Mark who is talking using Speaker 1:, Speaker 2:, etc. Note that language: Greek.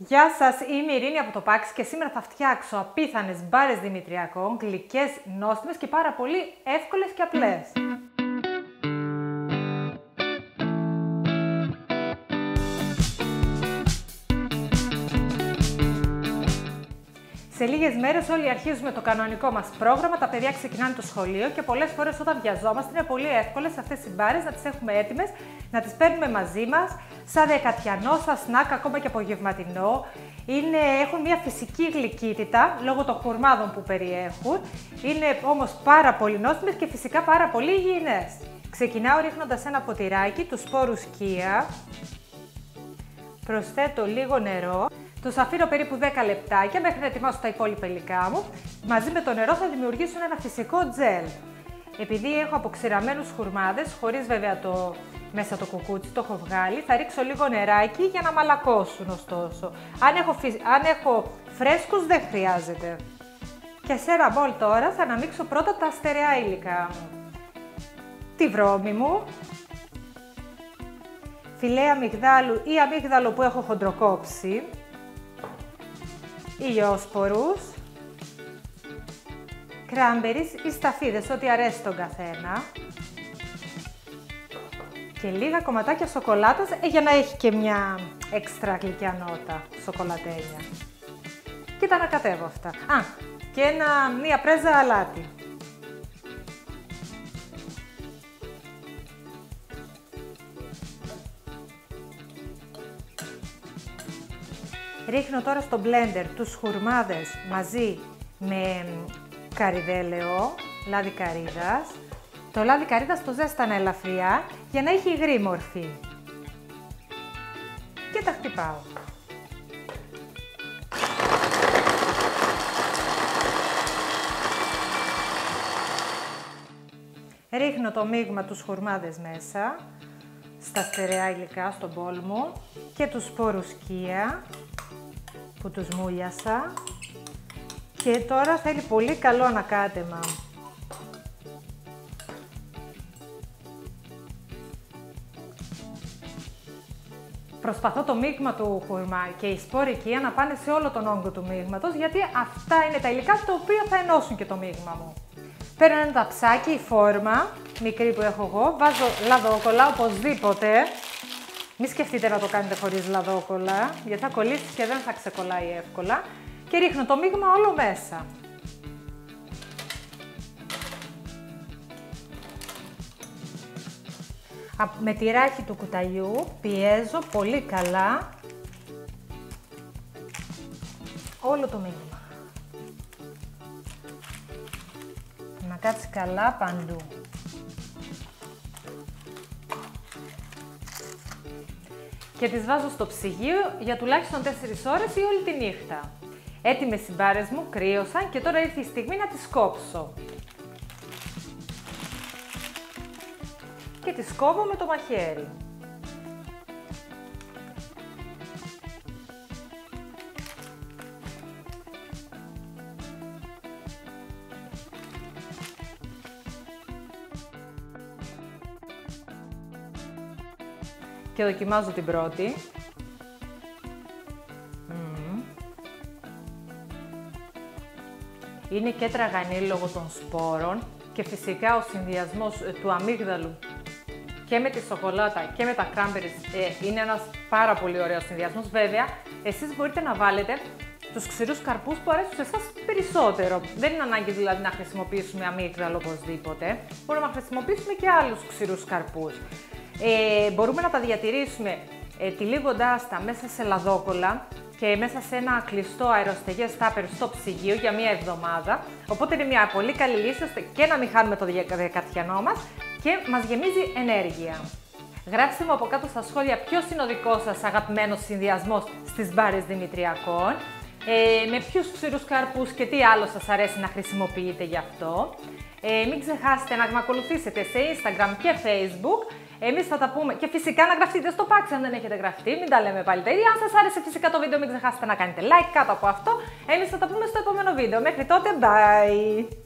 Speaker 1: Γεια σας, είμαι η Ειρήνη από το Πάξι και σήμερα θα φτιάξω απίθανες μπάρες δημητριακών, γλυκές, νόστιμες και πάρα πολύ εύκολες και απλές. Σε λίγες μέρες όλοι αρχίζουμε το κανονικό μας πρόγραμμα, τα παιδιά ξεκινάνε το σχολείο και πολλές φορές όταν βιαζόμαστε είναι πολύ εύκολες αυτές οι μπάρες να τις έχουμε έτοιμες, να τις παίρνουμε μαζί μας, σαν δεκατιανό, σαν σνακ, ακόμα και απογευματινό. Έχουν μια φυσική γλυκύτητα λόγω των χουρμάδων που περιέχουν, είναι όμως πάρα πολύ νόστιμες και φυσικά πάρα πολύ υγιεινές. Ξεκινάω ρίχνοντας ένα ποτηράκι τους σπόρους σκία, προσθέτω λίγο νερό. Τους αφήνω περίπου 10 λεπτάκια μέχρι να ετοιμάσω τα υπόλοιπα υλικά μου. Μαζί με το νερό θα δημιουργήσουν ένα φυσικό τζέλ. Επειδή έχω αποξηραμένους χουρμάδες, χωρίς βέβαια μέσα το κουκούτσι, το έχω βγάλει, θα ρίξω λίγο νεράκι για να μαλακώσουν ωστόσο. Αν έχω φρέσκους δεν χρειάζεται. Και σε ένα μπολ τώρα θα αναμίξω πρώτα τα στερεά υλικά μου. Τη βρώμη μου, φιλέ αμυγδάλου ή αμύγδαλο που έχω χοντροκόψει, ηλιόσπορους, κράμπερις ή σταφίδες, ό,τι αρέσει τον καθένα και λίγα κομματάκια σοκολάτας για να έχει και μια έξτρα γλυκιά νότα σοκολατένια. Και τα ανακατεύω αυτά. Και μία πρέζα αλάτι. Ρίχνω τώρα στο μπλέντερ τους χουρμάδες μαζί με καρυδέλαιο, λάδι καρύδας. Το λάδι καρύδας το ζέστανα ελαφριά για να έχει υγρή μορφή. Και τα χτυπάω. Ρίχνω το μείγμα τους χουρμάδες μέσα, στα στερεά υλικά, στον μπολ μου και τους σπόρους σκία που τους μούλιασα και τώρα θέλει πολύ καλό ανακάτεμα. Προσπαθώ το μείγμα του χουρμά και οι σπόροι οικεία να πάνε σε όλο τον όγκο του μείγματος, γιατί αυτά είναι τα υλικά τα οποία θα ενώσουν και το μείγμα μου. Παίρνω ένα ταψάκι, η φόρμα, μικρή που έχω εγώ, βάζω λαδόκολλα οπωσδήποτε. Μη σκεφτείτε να το κάνετε χωρίς λαδόκολλα, γιατί θα κολλήσει και δεν θα ξεκολλάει εύκολα. Και ρίχνω το μείγμα όλο μέσα. Με τη ράχη του κουταλιού πιέζω πολύ καλά όλο το μείγμα. Να κάτσει καλά παντού. Και τις βάζω στο ψυγείο για τουλάχιστον 4 ώρες ή όλη τη νύχτα. Έτοιμες οι μπάρες μου κρύωσαν και τώρα ήρθε η στιγμή να τις κόψω. Και τις κόβω με το μαχαίρι. Και δοκιμάζω την πρώτη. Είναι και τραγανή λόγω των σπόρων και φυσικά ο συνδυασμός του αμύγδαλου και με τη σοκολάτα και με τα κράμπερις είναι ένας πάρα πολύ ωραίος συνδυασμός. Βέβαια, εσείς μπορείτε να βάλετε τους ξηρούς καρπούς που αρέσουν σε εσάς περισσότερο. Δεν είναι ανάγκη δηλαδή να χρησιμοποιήσουμε αμύγδαλο οπωσδήποτε. Μπορούμε να χρησιμοποιήσουμε και άλλους ξηρούς καρπούς. Μπορούμε να τα διατηρήσουμε τυλίγοντάς τα μέσα σε λαδόκολλα και μέσα σε ένα κλειστό αεροστεγές τάπερ στο ψυγείο για μία εβδομάδα. Οπότε είναι μια πολύ καλή λύση ώστε και να μην χάνουμε το δεκατιανό μας και μας γεμίζει ενέργεια. Γράψτε μου από κάτω στα σχόλια ποιος είναι ο δικός σας αγαπημένος συνδυασμός στις μπάρες δημητριακών, με ποιους ξηρούς καρπούς και τι άλλο σας αρέσει να χρησιμοποιείτε γι' αυτό. Μην ξεχάσετε να με ακολουθήσετε σε Instagram και Facebook. Εμείς θα τα πούμε και φυσικά να γραφτείτε στο Πάξι αν δεν έχετε γραφτεί, μην τα λέμε πάλι τα ίδια. Αν σας άρεσε φυσικά το βίντεο μην ξεχάσετε να κάνετε like κάτω από αυτό. Εμείς θα τα πούμε στο επόμενο βίντεο. Μέχρι τότε, bye!